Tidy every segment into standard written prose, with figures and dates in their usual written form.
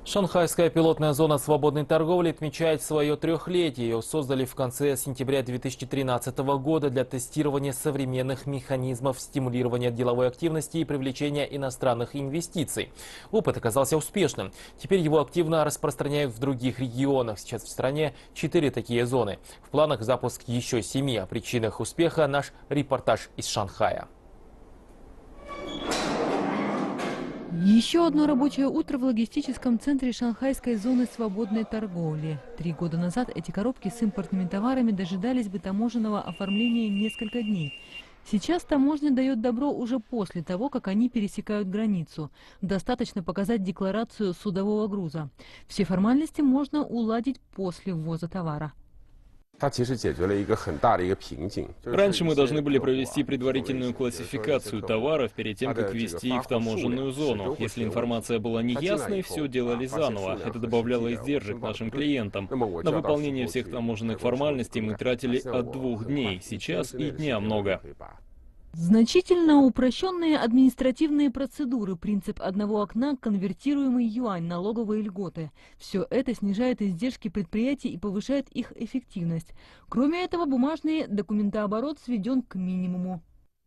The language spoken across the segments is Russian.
Шанхайская пилотная зона свободной торговли отмечает свое трехлетие. Ее создали в конце сентября 2013 года для тестирования современных механизмов стимулирования деловой активности и привлечения иностранных инвестиций. Опыт оказался успешным. Теперь его активно распространяют в других регионах. Сейчас в стране 4 такие зоны. В планах запуск еще 7. О причинах успеха наш репортаж из Шанхая. Еще одно рабочее утро в логистическом центре шанхайской зоны свободной торговли. 3 года назад эти коробки с импортными товарами дожидались бы таможенного оформления несколько дней. Сейчас таможня дает добро уже после того, как они пересекают границу. Достаточно показать декларацию судового груза. Все формальности можно уладить после ввоза товара. Раньше мы должны были провести предварительную классификацию товаров перед тем, как ввести их в таможенную зону. Если информация была неясной, все делали заново. Это добавляло издержек нашим клиентам. На выполнение всех таможенных формальностей мы тратили от 2 дней. Сейчас и дня много. Значительно упрощенные административные процедуры, принцип одного окна, конвертируемый юань, налоговые льготы. Все это снижает издержки предприятий и повышает их эффективность. Кроме этого, бумажный документооборот сведен к минимуму.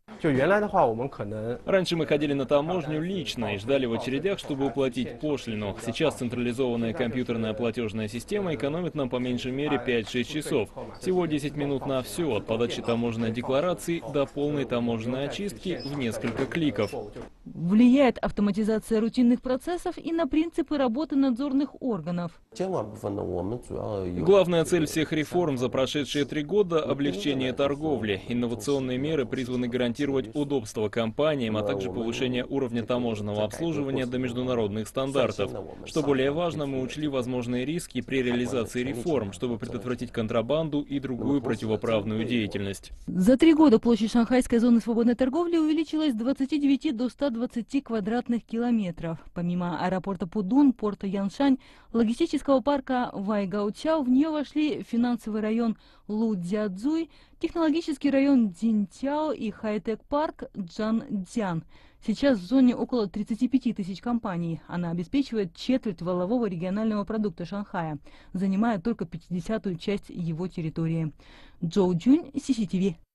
Раньше мы ходили на таможню лично и ждали в очередях, чтобы уплатить пошлину. Сейчас централизованная компьютерная платежная система экономит нам по меньшей мере 5-6 часов. Всего 10 минут на все, от подачи таможенной декларации до полной таможенной очистки в несколько кликов. Влияет автоматизация рутинных процессов и на принципы работы надзорных органов. Главная цель всех реформ за прошедшие 3 года – облегчение торговли. Инновационные меры призваны гарантировать удобство компаниям, а также повышение уровня таможенного обслуживания до международных стандартов. Что более важно, мы учли возможные риски при реализации реформ, чтобы предотвратить контрабанду и другую противоправную деятельность. За 3 года площадь шанхайской зоны свободной торговли увеличилась с 29 до 120 квадратных километров. Помимо аэропорта Пудун, порта Яншань, логистического парка Вайгаучао, в нее вошли финансовый район Лудзядзуй, технологический район Дзинтяо и хай-тек-парк Джанцзян. Сейчас в зоне около 35 тысяч компаний. Она обеспечивает четверть валового регионального продукта Шанхая, занимая только 50-ю часть его территории. Джоу Джунь, CCTV.